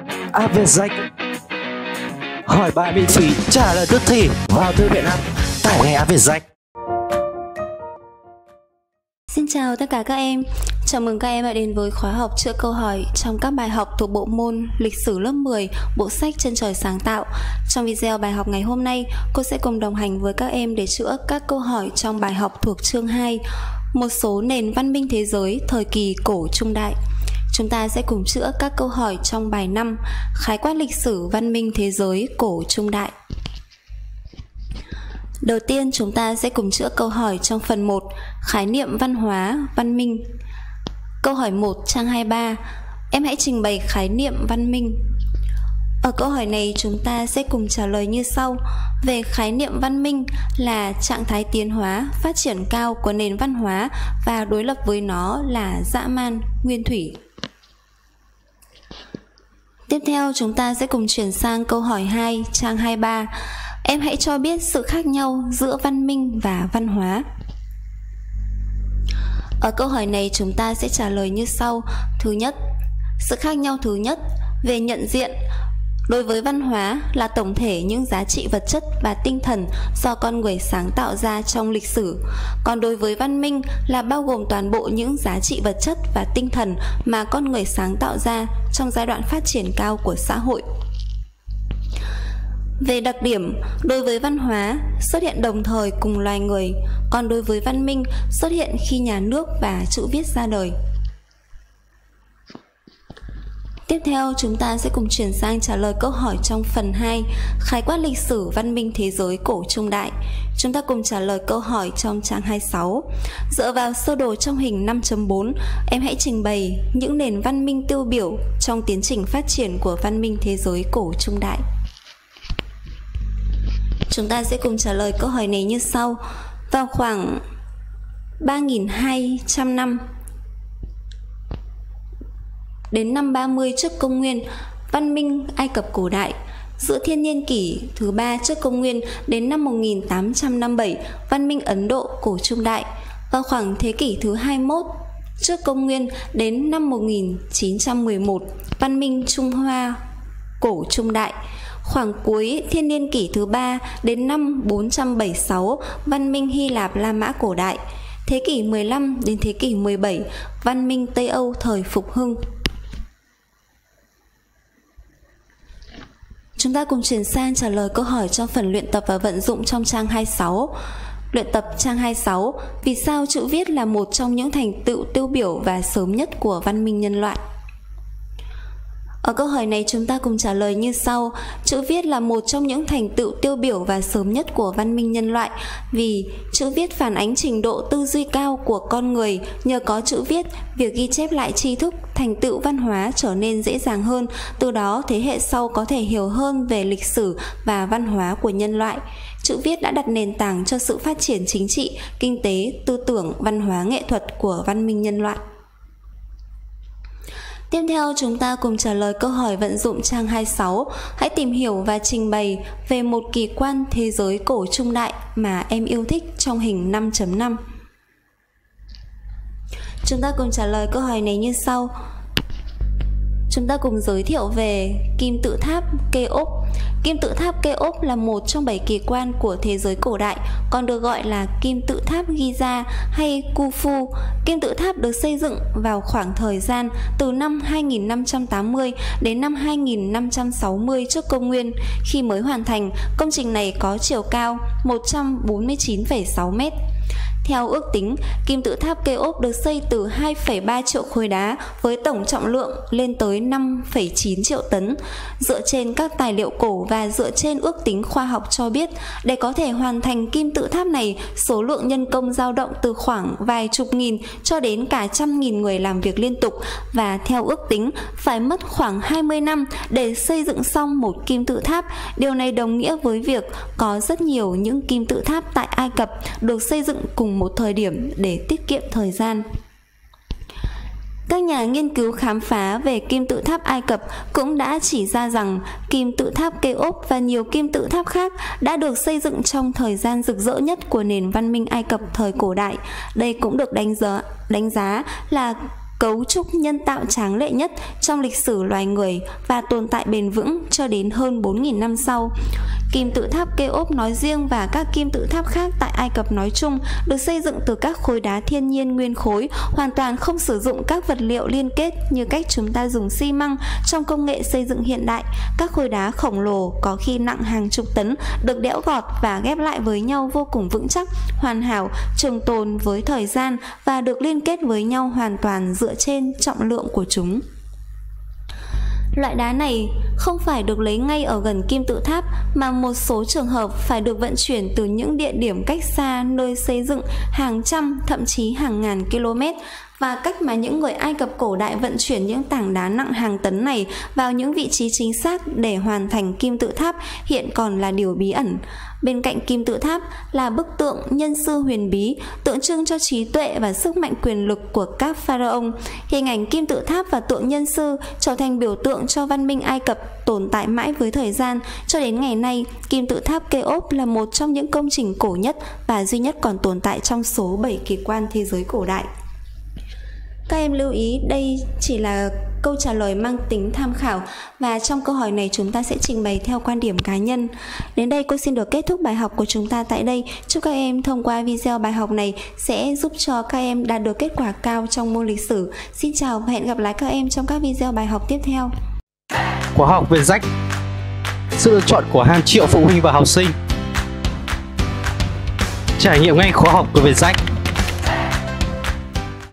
Aviazac. Hỏi bài miễn phí, trả lời tức thì. Vào thư viện app, tải ngay Aviazac. Xin chào tất cả các em. Chào mừng các em đã đến với khóa học chữa câu hỏi trong các bài học thuộc bộ môn Lịch sử lớp 10, bộ sách Chân trời sáng tạo. Trong video bài học ngày hôm nay, cô sẽ cùng đồng hành với các em để chữa các câu hỏi trong bài học thuộc chương 2, một số nền văn minh thế giới thời kỳ cổ trung đại. Chúng ta sẽ cùng chữa các câu hỏi trong bài 5, khái quát lịch sử văn minh thế giới cổ trung đại. Đầu tiên chúng ta sẽ cùng chữa câu hỏi trong phần 1, khái niệm văn hóa, văn minh. Câu hỏi 1, trang 23. Em hãy trình bày khái niệm văn minh. Ở câu hỏi này chúng ta sẽ cùng trả lời như sau. Về khái niệm văn minh là trạng thái tiến hóa, phát triển cao của nền văn hóa và đối lập với nó là dã man, nguyên thủy. Tiếp theo chúng ta sẽ cùng chuyển sang câu hỏi 2, trang 23. Em hãy cho biết sự khác nhau giữa văn minh và văn hóa. Ở câu hỏi này chúng ta sẽ trả lời như sau. Thứ nhất, sự khác nhau thứ nhất về nhận diện. Đối với văn hóa là tổng thể những giá trị vật chất và tinh thần do con người sáng tạo ra trong lịch sử. Còn đối với văn minh là bao gồm toàn bộ những giá trị vật chất và tinh thần mà con người sáng tạo ra trong giai đoạn phát triển cao của xã hội. Về đặc điểm, đối với văn hóa xuất hiện đồng thời cùng loài người, còn đối với văn minh xuất hiện khi nhà nước và chữ viết ra đời. Tiếp theo chúng ta sẽ cùng chuyển sang trả lời câu hỏi trong phần 2, khái quát lịch sử văn minh thế giới cổ trung đại. Chúng ta cùng trả lời câu hỏi trong trang 26. Dựa vào sơ đồ trong hình 5.4, em hãy trình bày những nền văn minh tiêu biểu trong tiến trình phát triển của văn minh thế giới cổ trung đại. Chúng ta sẽ cùng trả lời câu hỏi này như sau. Vào khoảng 3.200 năm đến năm 30 trước công nguyên, văn minh Ai Cập cổ đại. Giữa thiên niên kỷ thứ 3 trước công nguyên đến năm 1857, văn minh Ấn Độ cổ trung đại. Vào khoảng thế kỷ thứ 21 trước công nguyên đến năm 1911, văn minh Trung Hoa cổ trung đại. Khoảng cuối thiên niên kỷ thứ 3 đến năm 476, văn minh Hy Lạp La Mã cổ đại. Thế kỷ 15 đến thế kỷ 17, văn minh Tây Âu thời phục hưng. Chúng ta cùng chuyển sang trả lời câu hỏi trong phần luyện tập và vận dụng trong trang 26. Luyện tập trang 26. Vì sao chữ viết là một trong những thành tựu tiêu biểu và sớm nhất của văn minh nhân loại? Ở câu hỏi này chúng ta cùng trả lời như sau. Chữ viết là một trong những thành tựu tiêu biểu và sớm nhất của văn minh nhân loại vì chữ viết phản ánh trình độ tư duy cao của con người. Nhờ có chữ viết, việc ghi chép lại tri thức, thành tựu văn hóa trở nên dễ dàng hơn. Từ đó thế hệ sau có thể hiểu hơn về lịch sử và văn hóa của nhân loại. Chữ viết đã đặt nền tảng cho sự phát triển chính trị, kinh tế, tư tưởng, văn hóa, nghệ thuật của văn minh nhân loại. Tiếp theo chúng ta cùng trả lời câu hỏi vận dụng trang 26. Hãy tìm hiểu và trình bày về một kỳ quan thế giới cổ trung đại mà em yêu thích trong hình 5.5. Chúng ta cùng trả lời câu hỏi này như sau. Chúng ta cùng giới thiệu về kim tự tháp Keops. Kim tự tháp Keops là một trong 7 kỳ quan của thế giới cổ đại, còn được gọi là kim tự tháp Giza hay Khufu. Kim tự tháp được xây dựng vào khoảng thời gian từ năm 2580 đến năm 2560 trước công nguyên. Khi mới hoàn thành, công trình này có chiều cao 149,6 m. Theo ước tính, kim tự tháp Keops được xây từ 2,3 triệu khối đá với tổng trọng lượng lên tới 5,9 triệu tấn. Dựa trên các tài liệu cổ và dựa trên ước tính khoa học cho biết, để có thể hoàn thành kim tự tháp này, số lượng nhân công dao động từ khoảng vài chục nghìn cho đến cả trăm nghìn người làm việc liên tục, và theo ước tính phải mất khoảng 20 năm để xây dựng xong một kim tự tháp. Điều này đồng nghĩa với việc có rất nhiều những kim tự tháp tại Ai Cập được xây dựng cùng một thời điểm để tiết kiệm thời gian. Các nhà nghiên cứu khám phá về kim tự tháp Ai Cập cũng đã chỉ ra rằng kim tự tháp Keops và nhiều kim tự tháp khác đã được xây dựng trong thời gian rực rỡ nhất của nền văn minh Ai Cập thời cổ đại. Đây cũng được đánh giá là cấu trúc nhân tạo tráng lệ nhất trong lịch sử loài người và tồn tại bền vững cho đến hơn 4.000 năm sau. Kim tự tháp Keops nói riêng và các kim tự tháp khác tại Ai Cập nói chung được xây dựng từ các khối đá thiên nhiên nguyên khối, hoàn toàn không sử dụng các vật liệu liên kết như cách chúng ta dùng xi măng trong công nghệ xây dựng hiện đại. Các khối đá khổng lồ có khi nặng hàng chục tấn được đẽo gọt và ghép lại với nhau vô cùng vững chắc, hoàn hảo, trường tồn với thời gian và được liên kết với nhau hoàn toàn dựa trên trọng lượng của chúng. Loại đá này không phải được lấy ngay ở gần kim tự tháp mà một số trường hợp phải được vận chuyển từ những địa điểm cách xa nơi xây dựng hàng trăm, thậm chí hàng ngàn km. Và cách mà những người Ai Cập cổ đại vận chuyển những tảng đá nặng hàng tấn này vào những vị trí chính xác để hoàn thành kim tự tháp hiện còn là điều bí ẩn. Bên cạnh kim tự tháp là bức tượng nhân sư huyền bí, tượng trưng cho trí tuệ và sức mạnh quyền lực của các pharaoh. Hình ảnh kim tự tháp và tượng nhân sư trở thành biểu tượng cho văn minh Ai Cập tồn tại mãi với thời gian. Cho đến ngày nay, kim tự tháp Keops là một trong những công trình cổ nhất và duy nhất còn tồn tại trong số 7 kỳ quan thế giới cổ đại. Các em lưu ý đây chỉ là câu trả lời mang tính tham khảo và trong câu hỏi này chúng ta sẽ trình bày theo quan điểm cá nhân. Đến đây cô xin được kết thúc bài học của chúng ta tại đây. Chúc các em thông qua video bài học này sẽ giúp cho các em đạt được kết quả cao trong môn lịch sử. Xin chào và hẹn gặp lại các em trong các video bài học tiếp theo. Khóa học Vietjet, sự lựa chọn của hàng triệu phụ huynh và học sinh. Trải nghiệm ngay khóa học của Vietjet.